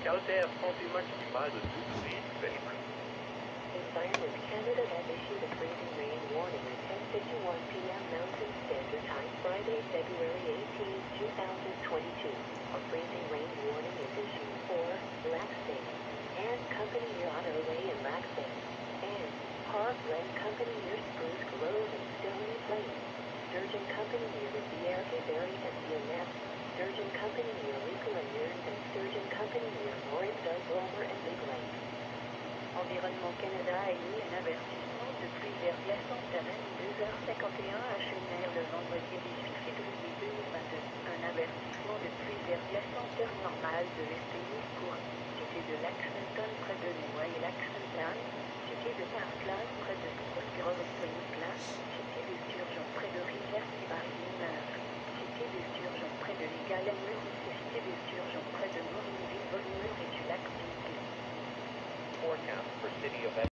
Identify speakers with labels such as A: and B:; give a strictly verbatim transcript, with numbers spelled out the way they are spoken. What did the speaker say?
A: caractère sentiment estimale de tous les favorites.
B: Environment Canada has issued a freezing rain warning at ten fifty-one p m Mountain Standard Time, Friday, February eighteenth, two thousand twenty-two. A freezing rain warning is issued for Laxing and Company near Ottawa and Laxing, and Parkland Company near Spruce Grove and Stony Plain, Sturgeon Company near Rivière Québec and Villeneuve, Sturgeon Company near Rico and Mears, and Sturgeon Company near Morris, Doug Romer and Big Lake. Environnement Canada a émis un avertissement de pluie verglaçante à vingt-deux heures cinquante et un à Chaudière le vendredi dix-huit février deux mille vingt-deux. Un avertissement de pluie verglaçante heure normale de émis pour cité de Lexington près de Noyer Lexington, cité de Parkland près de Spruce Grove et Stony Plain, cité de Sturgeon près de Rivière-Québec, cité de Sturgeon près de Légal-Mur, cité de Sturgeon près de Morinville, Volmur et du lac Forecast for City of